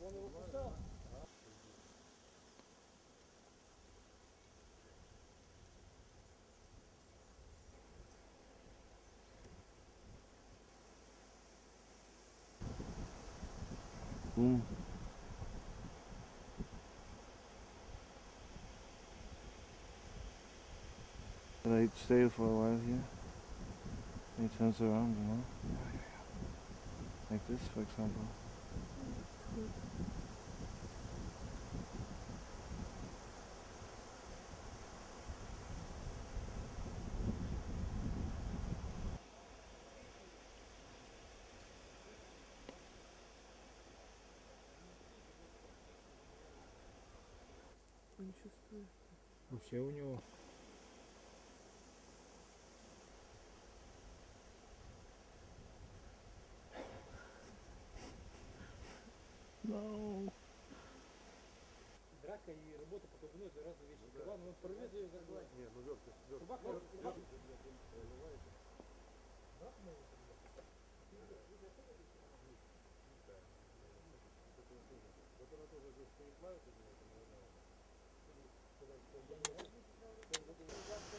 Вон его кусал. Can I stay for a while here? And he turns around, you know? Like this, for example. Он чувствует. Вообще у него. No. Драка и работа под глубиной — это разные вещи. Ладно, он порвет ее закрывать. Не, ну верткость. Собака Проливаете. Температура здесь стоит мало, наверное.